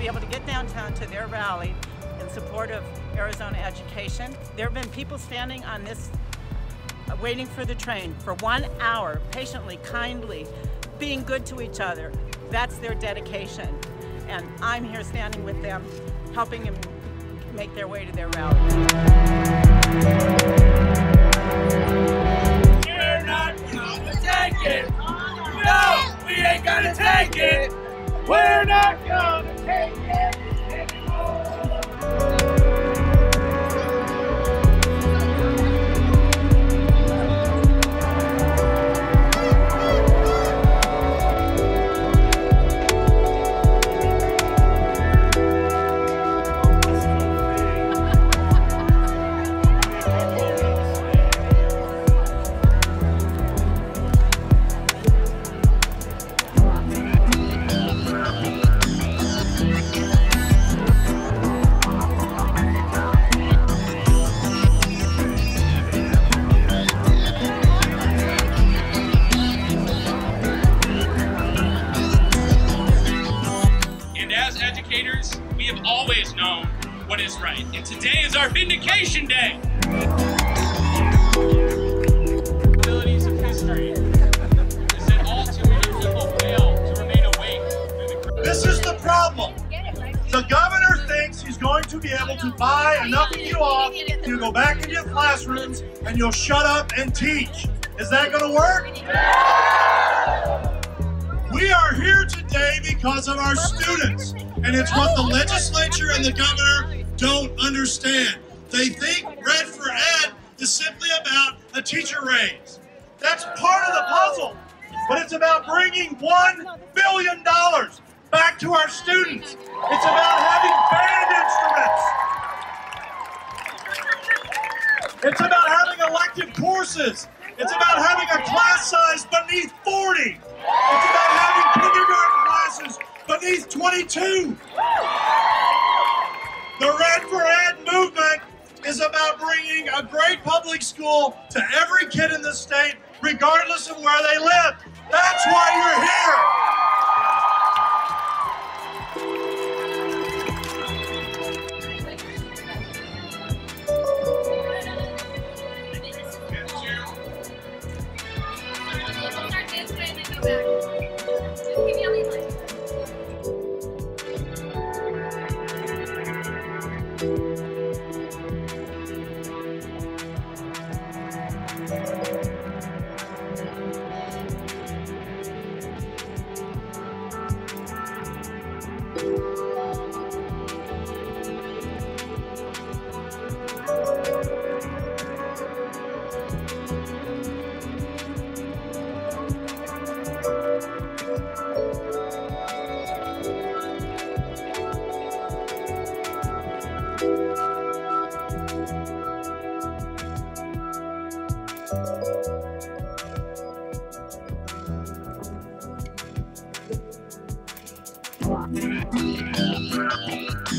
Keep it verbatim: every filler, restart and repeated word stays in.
able to get downtown to their rally in support of Arizona education. There have been people standing on this, uh, waiting for the train for one hour, patiently, kindly, being good to each other. That's their dedication. And I'm here standing with them, helping them make their way to their rally. We're not gonna take it! No, we ain't gonna take it! We're not gonna take it anymore! As educators, we have always known what is right, and today is our vindication day. Abilities of history is that all too many people fail to remain awake. This is the problem. The governor thinks he's going to be able to buy enough of you off to go back into your classrooms and you'll shut up and teach. Is that going to work? We are here today because of our students, and it's what the legislature and the governor don't understand. They think Red for Ed is simply about a teacher raise. That's part of the puzzle, but it's about bringing one billion dollars back to our students. It's about having band instruments. It's about having elective courses. It's about having a class size beneath forty. It's about having kindergarten classes beneath twenty-two. The Red for Ed movement is about bringing a great public school to every kid in the state, regardless of where they live. That's why you're here. Wow.